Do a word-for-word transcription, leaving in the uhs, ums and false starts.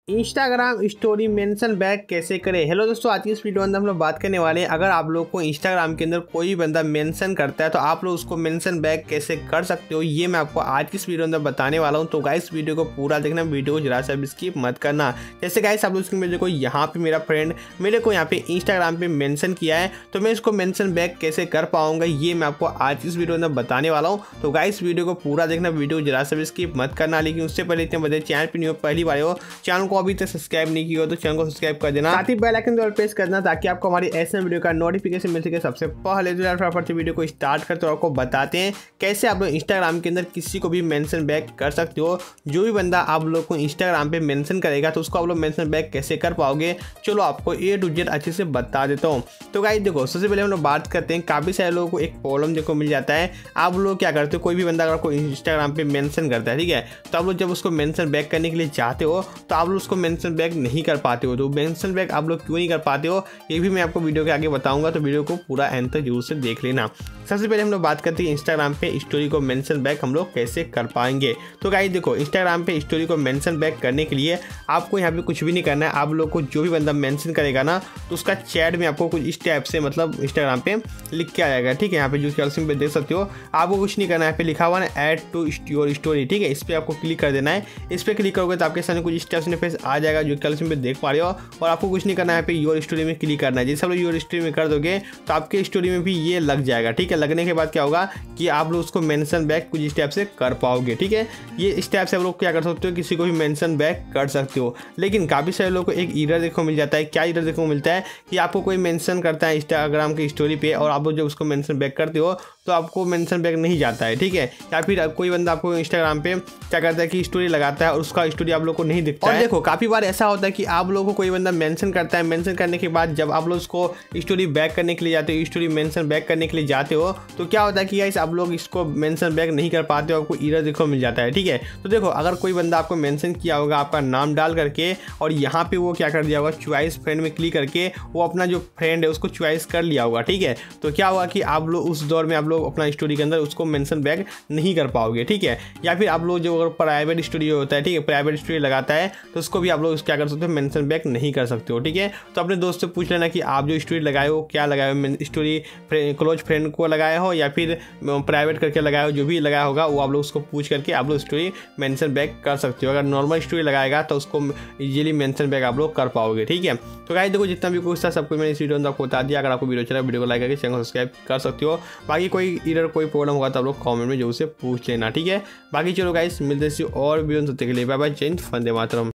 Instagram story mention back कैसे करें। Hello दोस्तों, आज की इस वीडियो में हम लोग बात करने वाले हैं, अगर आप लोग को इंस्टाग्राम के अंदर कोई भी बंदा मेंशन करता है तो आप लोग उसको मेंशन बैक कैसे कर सकते हो, ये मैं आपको आज की इस वीडियो में अंदर बताने वाला हूं। तो गाइस वीडियो को पूरा देखना, वीडियो को जरा सा भी स्किप मत करना। जैसे गाइस आप लोग मेरे को यहाँ पे मेरा फ्रेंड मेरे को यहाँ पे इंस्टाग्राम पे मेंशन किया है, तो मैं इसको मेंशन बैक कैसे कर पाऊंगा ये मैं आपको आज इस वीडियो में बताने वाला हूँ। तो गाइस वीडियो को पूरा देखना, वीडियो जरा सा भी स्किप मत करना। लेकिन उससे पहले इतने बड़े चैनल पे नहीं हो, पहली बार हो, चैनल को अभी तक सब्सक्राइब नहीं किया हो तो चैनल को सब्सक्राइब कर देना, साथ ही बेल आइकन दबाकर प्रेस करना ताकि आपको हमारी ऐसे वीडियो का नोटिफिकेशन मिल सके सबसे पहले। तो फटाफट वीडियो को स्टार्ट करते हो, आपको बताते हैं कैसे आप लोग इंस्टाग्राम के अंदर किसी को भी मेंशन बैक कर सकते हो। जो भी बंदा आप लोग को इंस्टाग्राम पे मेंशन करेगा तो उसको आप लोग मेंशन बैक कैसे कर पाओगे, चलो आपको ए टू जेड अच्छे से बता देता हूँ। तो गाइस देखो, सबसे पहले हम लोग बात करते हैं, काफी सारे लोगों को एक प्रॉब्लम देखो मिल जाता है। आप लोग क्या करते हो, कोई भी बंदा अगर कोई इंस्टाग्राम पे मेंशन करता है, ठीक है, तो आप लोग जब उसको मेंशन बैक करने के लिए चाहते हो तो आप लोग उसको मेंशन बैक नहीं कर पाते हो। तो मेंशन बैक आप लोग क्यों नहीं कर पाते हो ये भी मैं आपको वीडियो के आगे बताऊंगा, तो वीडियो को पूरा एंड तक जरूर से देख लेना। सबसे पहले हम लोग बात करते हैं इंस्टाग्राम पे स्टोरी को मेंशन बैक हम लोग कैसे कर पाएंगे। तो गाइस देखो, इंस्टाग्राम पे स्टोरी को मेंशन बैक करने के लिए आपको यहाँ पे कुछ भी नहीं करना है। आप लोग को जो भी बंदा मेंशन करेगा ना, तो उसका चैट में आपको कुछ इस टाइप से मतलब इंस्टाग्राम पे लिख के आएगा, ठीक है। यहाँ पे जो कैल्शियम पे देख सकते हो, आपको कुछ नहीं करना है। यहाँ पे लिखा हुआ है ऐड टू योर स्टोरी, ठीक है, इस पर आपको क्लिक कर देना है। इस पर क्लिक करोगे तो आपके सामने कुछ इस टाइप से फेस आ जाएगा जो कैल्शियम पे देख पा रहे हो, और आपको कुछ नहीं करना है। यहाँ पे योर स्टोरी में क्लिक करना है। जैसे आप लोग योर स्टोरी में कर दोगे तो आपके स्टोरी में भी ये लग जाएगा, ठीक है। लगने के बाद क्या होगा कि आप लोग उसको मेंशन बैक कुछ इस टाइप से कर पाओगे, ठीक है। ये इस टाइप से आप लोग क्या कर सकते हो, किसी को भी मेंशन बैक कर सकते हो। लेकिन काफ़ी सारे लोगों को एक एरर देखने को मिल जाता है। क्या एरर देखने को मिलता है कि आपको कोई मेंशन करता है इंस्टाग्राम की स्टोरी पे और आप लोग जब उसको मेंशन बैक करते हो तो आपको मेंशन बैक नहीं जाता है, ठीक है। या फिर कोई बंदा आपको इंस्टाग्राम पे क्या करता है कि स्टोरी लगाता है और उसका स्टोरी आप लोग को नहीं दिखता है। और देखो, काफ़ी बार ऐसा होता है कि आप लोगों को कोई बंदा मेंशन करता है, मेंशन करने के बाद जब आप लोग उसको स्टोरी बैक करने के लिए जाते हो, स्टोरी मेंशन बैक करने के लिए जाते हो, तो क्या होता है कि गाइस आप लोग इसको मेंशन बैक नहीं कर पाते हो, आपको एरर देखो मिल जाता है, ठीक है। तो देखो, अगर कोई बंदा आपको मेंशन किया होगा आपका नाम डाल करके और यहाँ पे वो क्या कर दिया होगा, चॉइस फ्रेंड में क्लिक करके वो अपना जो फ्रेंड है उसको चॉइस कर लिया होगा, ठीक है। तो क्या होगा कि आप लोग उस दौर में आप लोग अपना स्टोरी के अंदर उसको मेंशन बैक नहीं कर पाओगे, ठीक है। या फिर आप लोग जो अगर प्राइवेट स्टोरी होता है, ठीक है, प्राइवेट स्टोरी लगाता है तो उसको भी आप लोग क्या कर सकते हो, मेंशन बैक नहीं कर सकते हो, ठीक है। तो अपने दोस्त से पूछ लेना कि आप जो स्टोरी लगाए हो क्या लगाए हो, स्टोरी क्लोज फ्रेंड को लगाया हो या फिर प्राइवेट करके लगाया हो, जो भी लगाया होगा वो आप लोग उसको पूछ करके आप लोग स्टोरी मेंशन बैक कर सकते हो। अगर नॉर्मल स्टोरी लगाएगा तो उसको इजीली मेंशन बैक आप लोग कर पाओगे, ठीक है। तो गाइस देखो, जितना भी कुछ था सब कुछ मैंने इस वीडियो में आपको बता दिया। अगर आपको वीडियो चला, वीडियो को लाइक करके चैनल को सब्सक्राइब कर सकते हो। बाकी कोई एरर कोई प्रॉब्लम होगा तो आप लोग कमेंट में जरूर से पूछ लेना, ठीक है। बाकी चलो गाइस, मिलते हैं और वीडियो, तब तक के लिए बाय बाय, जय हिंद, वंदे मातरम।